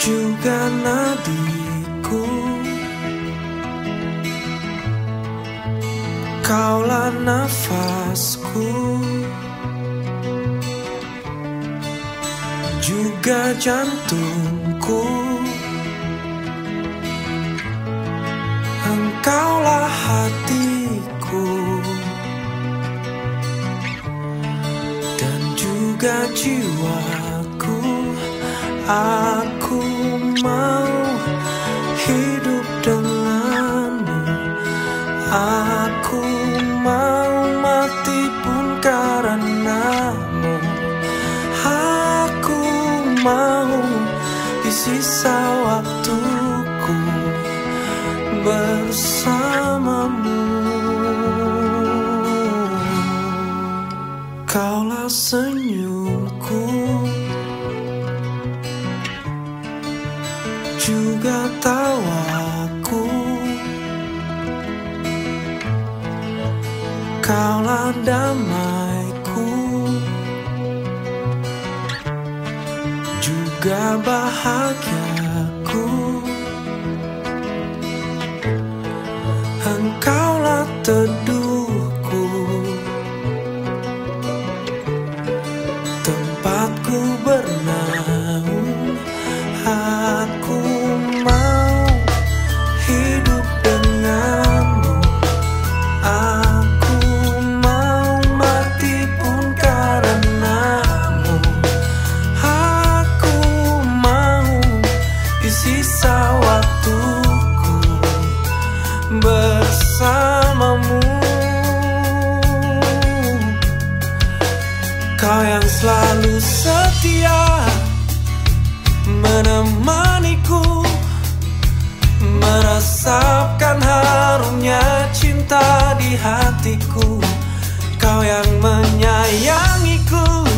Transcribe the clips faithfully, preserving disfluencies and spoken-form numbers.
juga nadiku. Kaulah nafasku, juga jantungku. Engkaulah hatiku dan juga jiwaku. Aku mau hidup denganmu. Aku mau mati pun karenamu. Aku mau di sisa waktuku bersamamu. Kaulah senyumku, juga tawaku. Kaulah damaiku, juga bahagiaku. Engkaulah teduhku, tempatku bernaung. Aku mau hidup denganmu. Aku mau mati pun karenamu. Aku mau di sisa waktuku bersamamu. Kau yang selalu setia menemaniku, meresapkan harumnya cinta di hatiku. Kau yang menyayangiku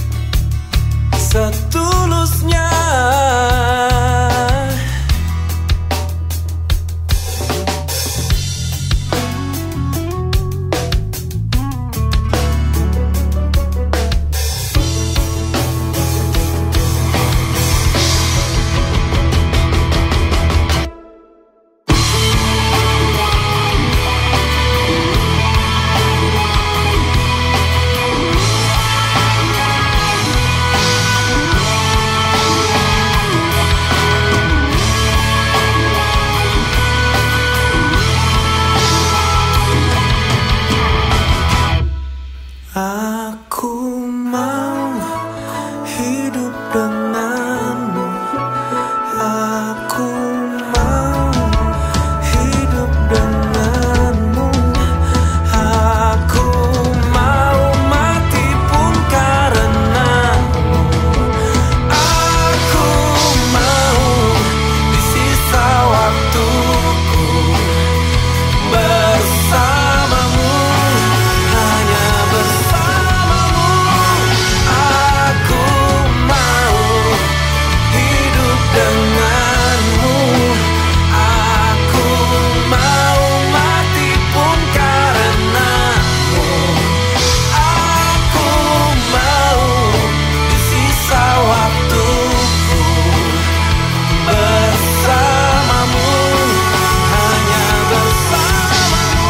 setulusnya. Aku mau hidup denganmu. Aku mau hidup denganmu. Aku mau mati pun karenamu. Aku mau di sisa waktuku bersamamu. Hanya bersamamu. Aku mau hidup denganmu. Aku mau mati pun karenamu. Aku mau di sisa waktuku bersamamu. Hanya bersamamu.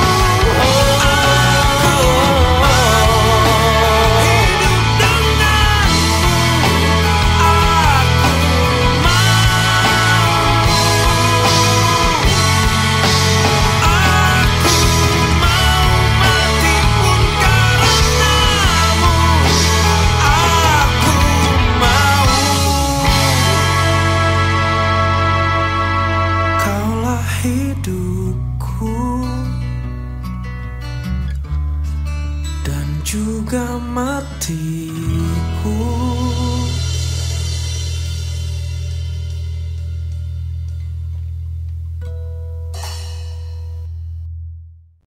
Aku mau hidup denganmu. Aku mau mati pun karenamu. Aku mau. Kaulah hidupku dan juga matiku.